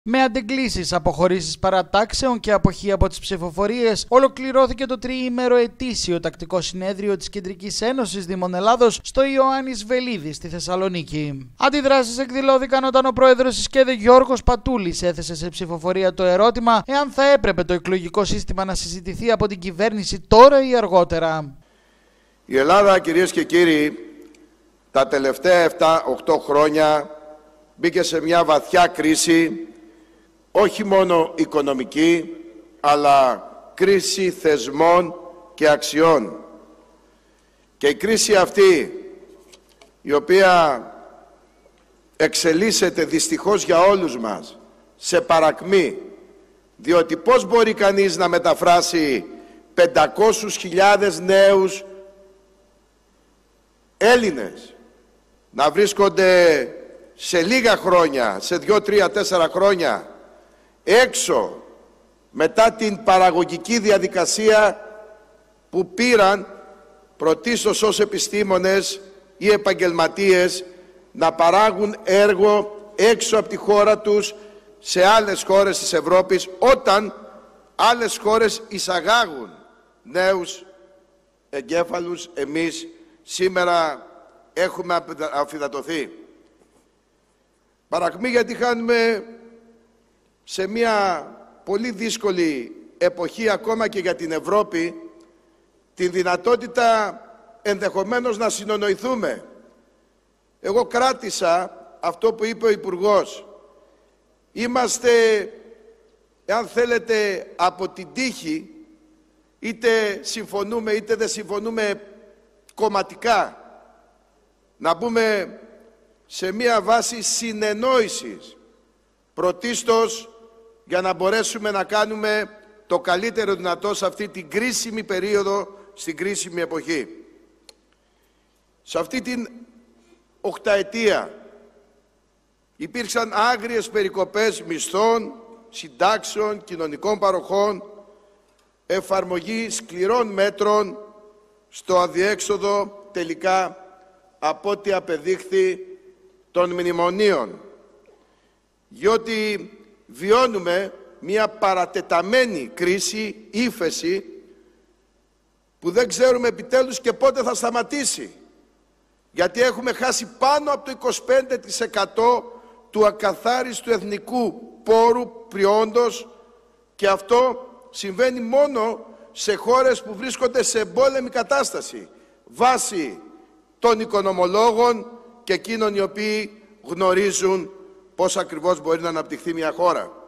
Με αντεγκλήσεις, αποχωρήσεις παρατάξεων και αποχή από τις ψηφοφορίες, ολοκληρώθηκε το τριήμερο ετήσιο τακτικό συνέδριο της Κεντρικής Ένωσης Δήμων Ελλάδος στο Ιωάννης Βελίδη στη Θεσσαλονίκη. Αντιδράσεις εκδηλώθηκαν όταν ο πρόεδρος της ΚΕΔΕ Γιώργος Πατούλης έθεσε σε ψηφοφορία το ερώτημα εάν θα έπρεπε το εκλογικό σύστημα να συζητηθεί από την κυβέρνηση τώρα ή αργότερα. Η Ελλάδα, κυρίες και κύριοι, τα τελευταία 7-8 χρόνια μπήκε σε μια βαθιά κρίση, όχι μόνο οικονομική, αλλά κρίση θεσμών και αξιών. Και η κρίση αυτή, η οποία εξελίσσεται δυστυχώς για όλους μας σε παρακμή, διότι πώς μπορεί κανείς να μεταφράσει 500.000 νέους Έλληνες να βρίσκονται σε λίγα χρόνια, σε 2, 3, 4 χρόνια έξω μετά την παραγωγική διαδικασία που πήραν πρωτίστως ως επιστήμονες ή επαγγελματίες να παράγουν έργο έξω από τη χώρα τους σε άλλες χώρες της Ευρώπης, όταν άλλες χώρες εισαγάγουν νέους εγκέφαλους. Εμείς σήμερα έχουμε αφυδατωθεί. Παρακμή γιατί χάνουμε σε μια πολύ δύσκολη εποχή ακόμα και για την Ευρώπη την δυνατότητα ενδεχομένως να συνονοηθούμε. Εγώ κράτησα αυτό που είπε ο Υπουργός. Είμαστε, αν θέλετε, από την τύχη, είτε συμφωνούμε είτε δεν συμφωνούμε κομματικά, να μπούμε σε μια βάση συνεννόησης, πρωτίστως για να μπορέσουμε να κάνουμε το καλύτερο δυνατό σε αυτή την κρίσιμη περίοδο, στην κρίσιμη εποχή. Σε αυτή την οκταετία υπήρξαν άγριες περικοπές μισθών, συντάξεων, κοινωνικών παροχών, εφαρμογή σκληρών μέτρων στο αδιέξοδο τελικά από ό,τι απεδείχθη των μνημονίων. Διότι βιώνουμε μια παρατεταμένη κρίση, ύφεση, που δεν ξέρουμε επιτέλους και πότε θα σταματήσει. Γιατί έχουμε χάσει πάνω από το 25% του ακαθάριστου εθνικού πόρου προϊόντος, και αυτό συμβαίνει μόνο σε χώρες που βρίσκονται σε εμπόλεμη κατάσταση, βάσει των οικονομολόγων και εκείνων οι οποίοι γνωρίζουν πώς ακριβώς μπορεί να αναπτυχθεί μια χώρα.